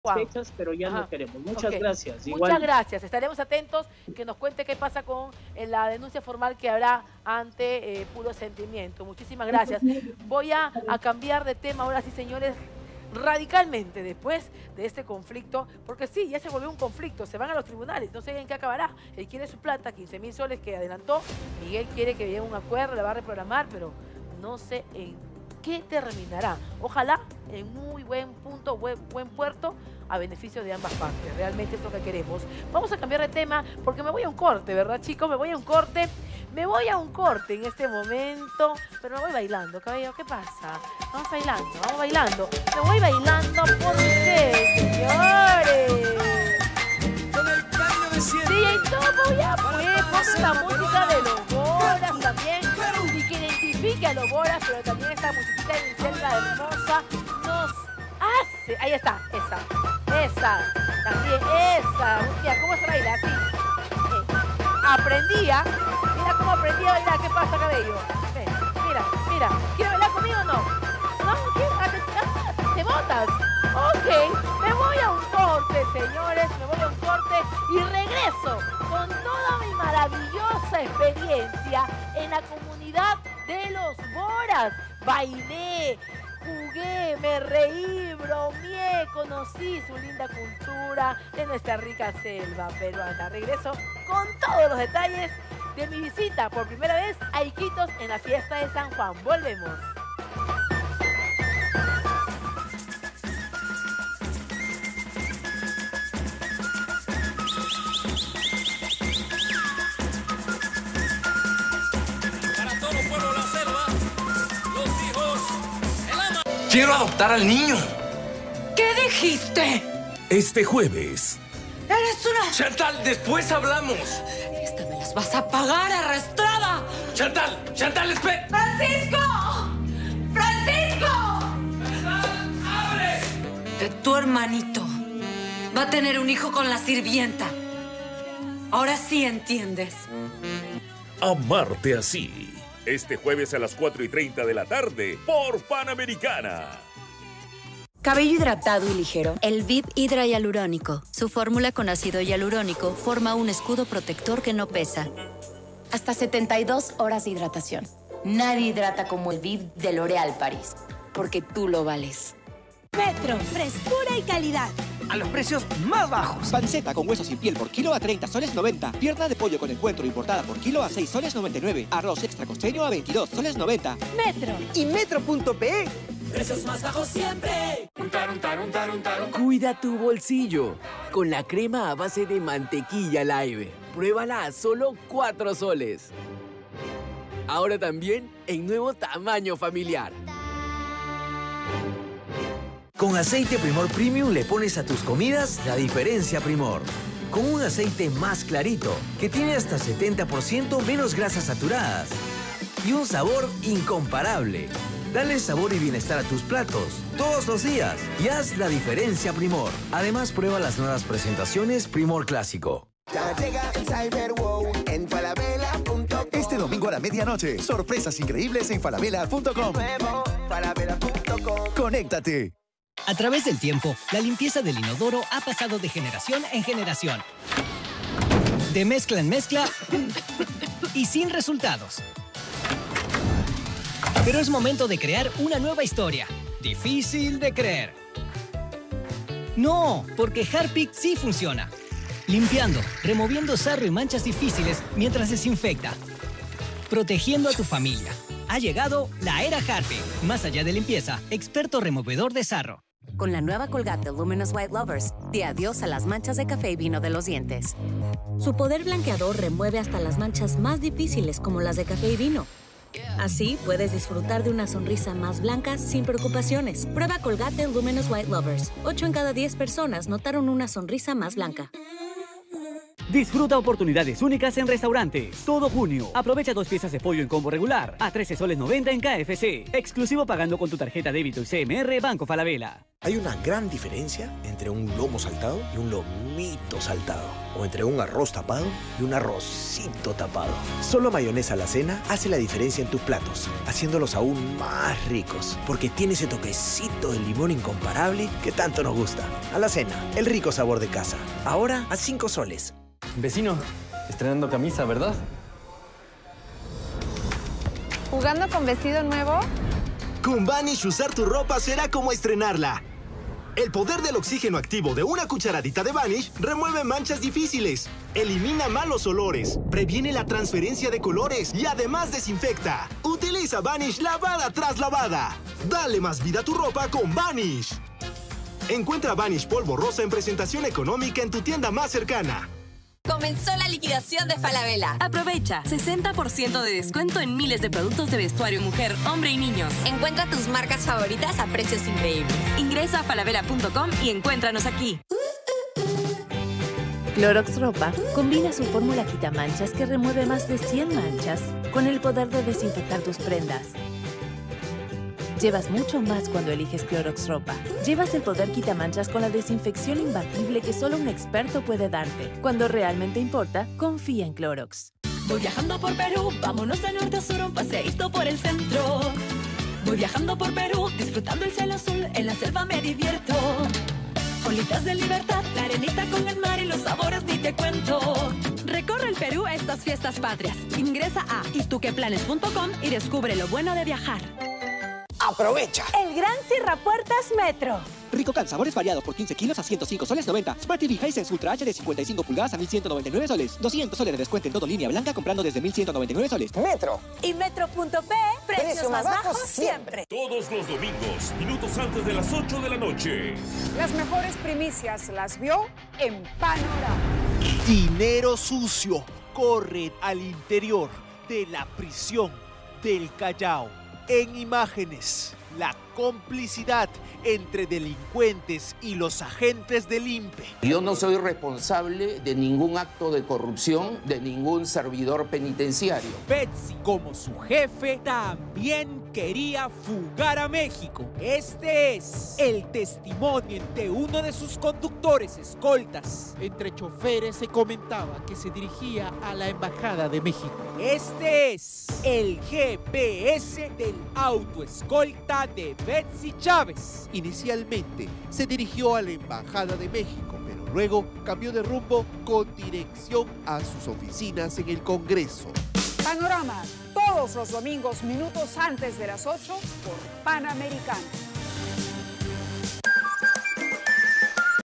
Juan. fechas, pero ya Ajá. no queremos. Muchas Ok. gracias. Muchas gracias. Estaremos atentos que nos cuente qué pasa con la denuncia formal que habrá ante Puro Sentimiento. Muchísimas gracias. Voy a cambiar de tema ahora sí, señores, radicalmente después de este conflicto, porque sí, ya se volvió un conflicto, se van a los tribunales, no sé en qué acabará. Él quiere su plata, 15.000 soles que adelantó, Miguel quiere que llegue un acuerdo, le va a reprogramar, pero no sé en qué terminará. Ojalá en muy buen punto, buen puerto, a beneficio de ambas partes. Realmente es lo que queremos. Vamos a cambiar de tema porque me voy a un corte, ¿verdad, chicos? Me voy a un corte. Me voy a un corte en este momento, pero me voy bailando, cabello. ¿Qué pasa? Vamos bailando, vamos bailando. Me voy bailando porque, señores. DJ Topo, ya pues, ponte la música de los Boras también. Y que identifique a los Boras, pero también esta musiquita inicial, la hermosa, nos hace. Ahí está, esa, también esa. Mira, ¿cómo se baila? Así. Aprendía. Mira cómo aprendí a bailar. ¿Qué pasa, cabello? Ven, mira. ¿Quieres bailar conmigo o no? ¿No? ¿Qué? ¿Te botas? Ok. Me voy a un corte, señores. Me voy a un corte y regreso con toda mi maravillosa experiencia en la comunidad de los Boras. Bailé, jugué, me reí, bromeé, conocí su linda cultura de nuestra rica selva peruana. Regreso con todos los detalles de mi visita por primera vez a Iquitos en la fiesta de San Juan. Volvemos. Para todo el pueblo de la selva, los hijos, el ama. Quiero adoptar al niño. ¿Qué dijiste? Este jueves. ¡Eres una... Chantal, después hablamos. Esta me las vas a pagar, arrastrada! Chantal, espera. ¡Francisco! ¡Francisco! ¡Abre! De tu hermanito. Va a tener un hijo con la sirvienta. Ahora sí entiendes. Amarte así. Este jueves a las 4:30 de la tarde por Panamericana. Cabello hidratado y ligero. El VIP Hidra Hialurónico. Su fórmula con ácido hialurónico forma un escudo protector que no pesa. Hasta 72 horas de hidratación. Nadie hidrata como el VIP de L'Oréal Paris. Porque tú lo vales. Metro, frescura y calidad. A los precios más bajos. Panceta con hueso sin piel por kilo a 30 soles 90. Pierna de pollo con encuentro importada por kilo a 6 soles 99. Arroz extra costeño a 22 soles 90. Metro. Y metro.pe. Precios más bajos siempre. Cuida tu bolsillo con la crema a base de mantequilla Live. Pruébala a solo 4 soles. Ahora también en nuevo tamaño familiar. Con aceite Primor Premium le pones a tus comidas la diferencia Primor. Con un aceite más clarito, que tiene hasta 70% menos grasas saturadas. Y un sabor incomparable. Dale sabor y bienestar a tus platos todos los días y haz la diferencia Primor. Además, prueba las nuevas presentaciones Primor Clásico. Ya llega el Cyber Wow en falabella.com. Este domingo a la medianoche, sorpresas increíbles en falabella.com. Conéctate. A través del tiempo, la limpieza del inodoro ha pasado de generación en generación. De mezcla en mezcla y sin resultados. Pero es momento de crear una nueva historia. Difícil de creer. No, porque Harpic sí funciona. Limpiando, removiendo sarro y manchas difíciles mientras desinfecta. Protegiendo a tu familia. Ha llegado la era Harpic. Más allá de limpieza, experto removedor de sarro. Con la nueva Colgate Luminous White Lovers, di adiós a las manchas de café y vino de los dientes. Su poder blanqueador remueve hasta las manchas más difíciles como las de café y vino. Así puedes disfrutar de una sonrisa más blanca sin preocupaciones. Prueba Colgate Luminous White Lovers. 8 en cada 10 personas notaron una sonrisa más blanca. Disfruta oportunidades únicas en restaurantes. Todo junio. Aprovecha 2 piezas de pollo en combo regular a 13 soles 90 en KFC. Exclusivo pagando con tu tarjeta débito y CMR Banco Falabella. Hay una gran diferencia entre un lomo saltado y un lomito saltado. O entre un arroz tapado y un arrocito tapado. Solo mayonesa alacena hace la diferencia en tus platos, haciéndolos aún más ricos. Porque tiene ese toquecito de limón incomparable que tanto nos gusta. Alacena, el rico sabor de casa. Ahora a 5 soles. Vecino, estrenando camisa, ¿verdad? ¿Jugando con vestido nuevo? Con Vanish usar tu ropa será como estrenarla. El poder del oxígeno activo de una cucharadita de Vanish remueve manchas difíciles, elimina malos olores, previene la transferencia de colores y además desinfecta. Utiliza Vanish lavada tras lavada. Dale más vida a tu ropa con Vanish. Encuentra Vanish polvo rosa en presentación económica en tu tienda más cercana. Comenzó la liquidación de Falabella. Aprovecha 60% de descuento en miles de productos de vestuario mujer, hombre y niños. Encuentra tus marcas favoritas a precios increíbles. Ingresa a falabella.com y encuéntranos aquí. Clorox Ropa combina su fórmula quitamanchas que remueve más de 100 manchas con el poder de desinfectar tus prendas. Llevas mucho más cuando eliges Clorox Ropa. Llevas el poder quitamanchas con la desinfección imbatible que solo un experto puede darte. Cuando realmente importa, confía en Clorox. Voy viajando por Perú, vámonos de norte a sur, un paseíto por el centro. Voy viajando por Perú, disfrutando el cielo azul, en la selva me divierto. Olitas de libertad, la arenita con el mar y los sabores ni te cuento. Recorre el Perú estas fiestas patrias. Ingresa a ituqueplanes.com y descubre lo bueno de viajar. ¡Aprovecha! El gran cierrapuertas Metro. Ricocan, sabores variados por 15 kilos a 105 soles 90. Smart TV Hisense Ultra HD 55 pulgadas a 1,199 soles. 200 soles de descuento en todo línea blanca comprando desde 1,199 soles. Metro. Y Metro.p, precios más bajos siempre. Todos los domingos, minutos antes de las 8 de la noche. Las mejores primicias las vio en Panorama. Dinero sucio corre al interior de la prisión del Callao. En imágenes, la complicidad entre delincuentes y los agentes del INPE. Yo no soy responsable de ningún acto de corrupción de ningún servidor penitenciario. Betsy, como su jefe, también quería fugar a México. Este es el testimonio de uno de sus conductores escoltas. Entre choferes se comentaba que se dirigía a la Embajada de México. Este es el GPS del autoescolta de Betsy Chávez. Inicialmente se dirigió a la Embajada de México, pero luego cambió de rumbo con dirección a sus oficinas en el Congreso. Panorama, todos los domingos, minutos antes de las 8 por Panamericano.